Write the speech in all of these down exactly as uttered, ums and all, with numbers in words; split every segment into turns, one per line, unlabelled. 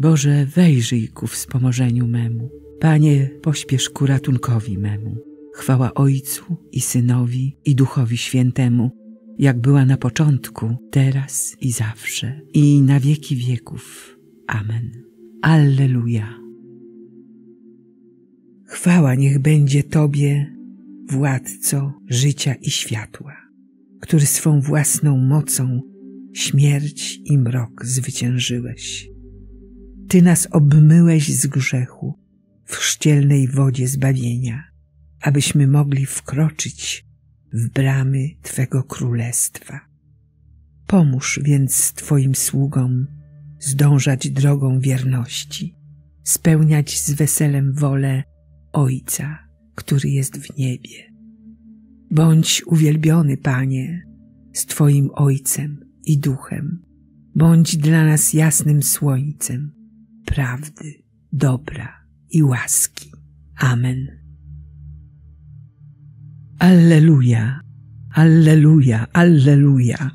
Boże, wejrzyj ku wspomożeniu memu. Panie, pośpiesz ku ratunkowi memu. Chwała Ojcu i Synowi i Duchowi Świętemu, jak była na początku, teraz i zawsze, i na wieki wieków. Amen. Alleluja. Chwała niech będzie Tobie, Władco życia i światła, który swą własną mocą śmierć i mrok zwyciężyłeś. Ty nas obmyłeś z grzechu w chrzcielnej wodzie zbawienia, abyśmy mogli wkroczyć w bramy Twego Królestwa. Pomóż więc Twoim sługom zdążać drogą wierności, spełniać z weselem wolę Ojca, który jest w niebie. Bądź uwielbiony, Panie, z Twoim Ojcem i Duchem. Bądź dla nas jasnym słońcem prawdy, dobra i łaski. Amen. Alleluja, alleluja, alleluja.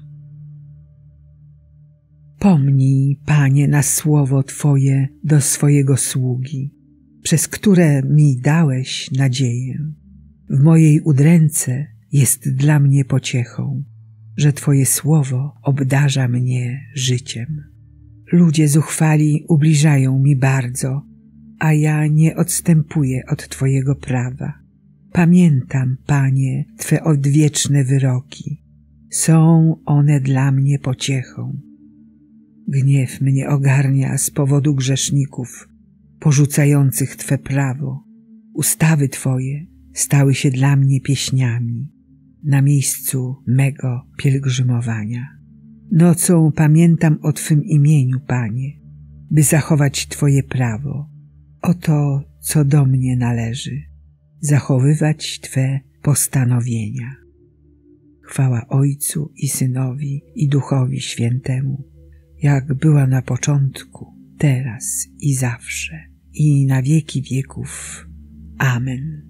Pomnij, Panie, na słowo Twoje do swojego sługi, przez które mi dałeś nadzieję. W mojej udręce jest dla mnie pociechą, że Twoje słowo obdarza mnie życiem. Ludzie zuchwali ubliżają mi bardzo, a ja nie odstępuję od Twojego prawa. Pamiętam, Panie, Twe odwieczne wyroki. Są one dla mnie pociechą. Gniew mnie ogarnia z powodu grzeszników, porzucających Twe prawo. Ustawy Twoje stały się dla mnie pieśniami na miejscu mego pielgrzymowania. Nocą pamiętam o Twym imieniu, Panie, by zachować Twoje prawo. Oto, co do mnie należy, zachowywać Twe postanowienia. Chwała Ojcu i Synowi i Duchowi Świętemu, jak była na początku, teraz i zawsze, i na wieki wieków. Amen.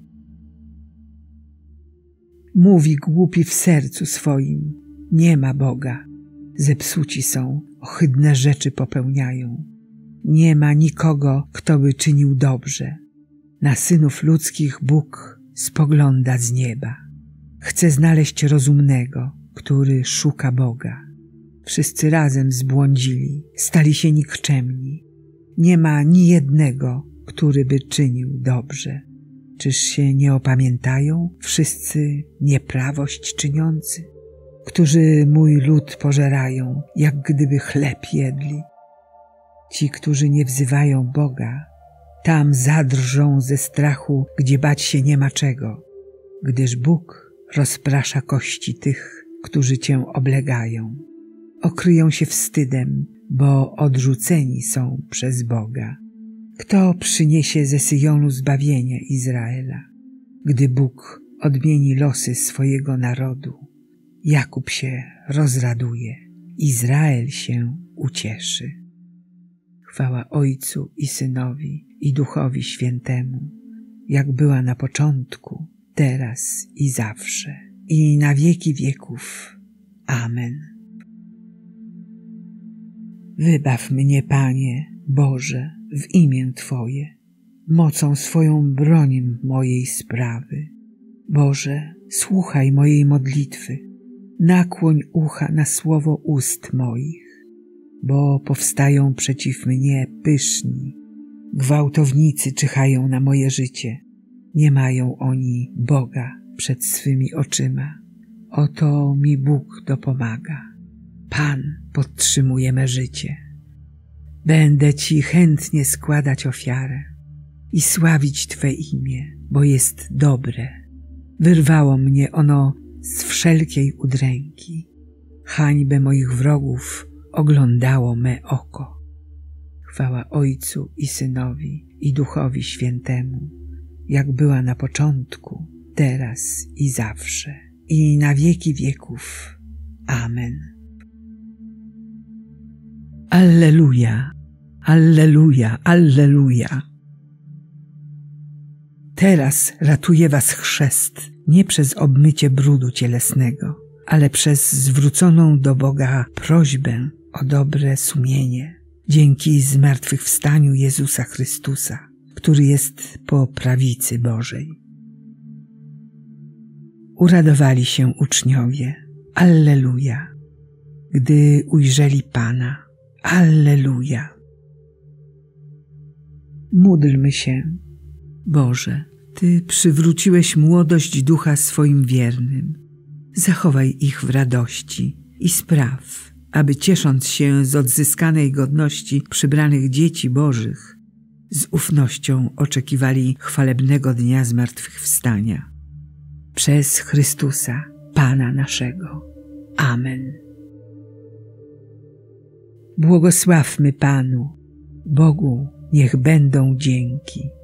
Mówi głupi w sercu swoim, nie ma Boga. Zepsuci są, ohydne rzeczy popełniają. Nie ma nikogo, kto by czynił dobrze. Na synów ludzkich Bóg spogląda z nieba. Chce znaleźć rozumnego, który szuka Boga. Wszyscy razem zbłądzili, stali się nikczemni. Nie ma ni jednego, który by czynił dobrze. Czyż się nie opamiętają wszyscy nieprawość czyniący, którzy mój lud pożerają, jak gdyby chleb jedli? Ci, którzy nie wzywają Boga, tam zadrżą ze strachu, gdzie bać się nie ma czego, gdyż Bóg rozprasza kości tych, którzy Cię oblegają. Okryją się wstydem, bo odrzuceni są przez Boga. Kto przyniesie ze Syjonu zbawienie Izraela, gdy Bóg odmieni losy swojego narodu? Jakub się rozraduje, Izrael się ucieszy. Chwała Ojcu i Synowi i Duchowi Świętemu, jak była na początku, teraz i zawsze, i na wieki wieków. Amen. Wybaw mnie, Panie, Boże, w imię Twoje, mocą swoją broń mojej sprawy. Boże, słuchaj mojej modlitwy, nakłoń ucha na słowo ust moich, bo powstają przeciw mnie pyszni, gwałtownicy czyhają na moje życie, nie mają oni Boga przed swymi oczyma. Oto mi Bóg dopomaga, Pan podtrzymuje me życie. Będę Ci chętnie składać ofiarę i sławić Twe imię, bo jest dobre. Wyrwało mnie ono z wszelkiej udręki. Hańbę moich wrogów oglądało me oko. Chwała Ojcu i Synowi i Duchowi Świętemu, jak była na początku, teraz i zawsze, i na wieki wieków. Amen. Alleluja, alleluja, alleluja. Teraz ratuje was chrzest nie przez obmycie brudu cielesnego, ale przez zwróconą do Boga prośbę o dobre sumienie. dzięki zmartwychwstaniu Jezusa Chrystusa, który jest po prawicy Bożej. Uradowali się uczniowie, alleluja, gdy ujrzeli Pana, alleluja. Módlmy się. Boże, Ty przywróciłeś młodość ducha swoim wiernym. Zachowaj ich w radości i spraw, aby ciesząc się z odzyskanej godności przybranych dzieci Bożych, z ufnością oczekiwali chwalebnego dnia zmartwychwstania. Przez Chrystusa, Pana naszego. Amen. Błogosławmy Panu, Bogu niech będą dzięki.